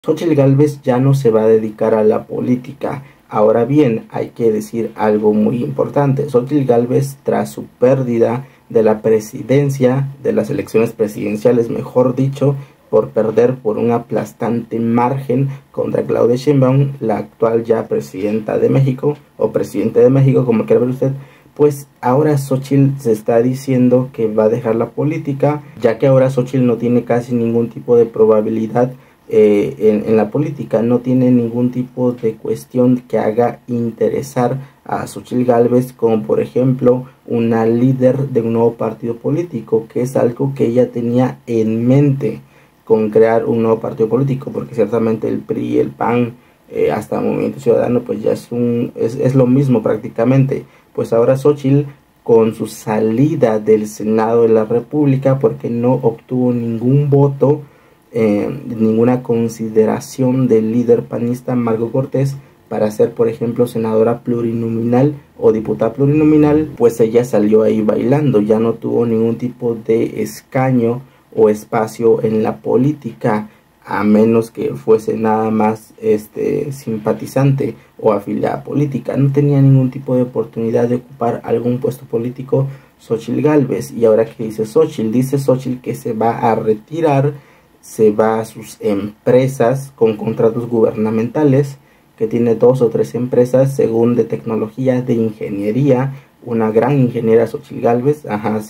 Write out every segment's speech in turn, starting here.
Xochitl Gálvez ya no se va a dedicar a la política. Ahora bien, hay que decir algo muy importante. Xochitl Gálvez, tras su pérdida de la presidencia, de las elecciones presidenciales, mejor dicho, por perder por un aplastante margen contra Claudia Sheinbaum, la actual ya presidenta de México, o presidente de México, como quiera ver usted, pues ahora Xochitl se está diciendo que va a dejar la política, ya que ahora Xochitl no tiene casi ningún tipo de probabilidad en la política, no tiene ningún tipo de cuestión que haga interesar a Xochitl Gálvez como por ejemplo una líder de un nuevo partido político, que es algo que ella tenía en mente con crear un nuevo partido político, porque ciertamente el PRI, el PAN, hasta Movimiento Ciudadano, pues ya es lo mismo prácticamente. Pues ahora Xochitl, con su salida del Senado de la República, porque no obtuvo ningún voto, ninguna consideración del líder panista Marco Cortés para ser, por ejemplo, senadora plurinominal o diputada plurinominal, pues ella salió ahí bailando, ya no tuvo ningún tipo de escaño o espacio en la política, a menos que fuese nada más simpatizante o afiliada política. No tenía ningún tipo de oportunidad de ocupar algún puesto político Xochitl Gálvez. Y ahora que dice Xochitl que se va a retirar, se va a sus empresas con contratos gubernamentales, que tiene 2 o 3 empresas según de tecnología, de ingeniería, una gran ingeniera Xochitl Gálvez,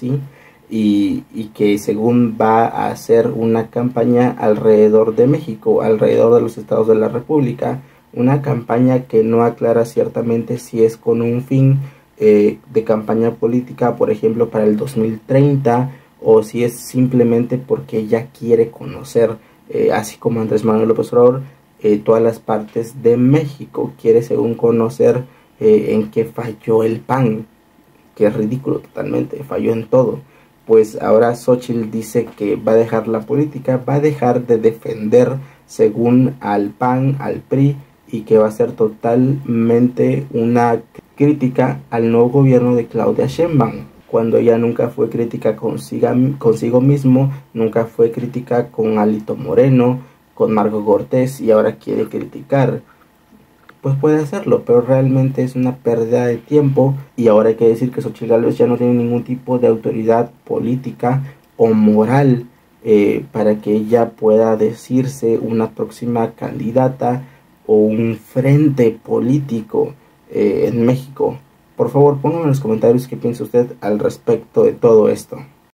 y que según va a hacer una campaña alrededor de México, alrededor de los estados de la República, una campaña que no aclara ciertamente si es con un fin de campaña política, por ejemplo, para el 2030, o si es simplemente porque ella quiere conocer, así como Andrés Manuel López Obrador, todas las partes de México, quiere según conocer en qué falló el PAN, que es ridículo totalmente, falló en todo. Pues ahora Xochitl dice que va a dejar la política, va a dejar de defender según al PAN, al PRI, y que va a ser totalmente una crítica al nuevo gobierno de Claudia Sheinbaum, cuando ella nunca fue crítica consigo mismo, nunca fue crítica con Alito Moreno, con Marco Cortés, y ahora quiere criticar. Pues puede hacerlo, pero realmente es una pérdida de tiempo. Y ahora hay que decir que Xochitl Gálvez ya no tiene ningún tipo de autoridad política o moral para que ella pueda decirse una próxima candidata o un frente político en México. Por favor, pónganme en los comentarios qué piensa usted al respecto de todo esto.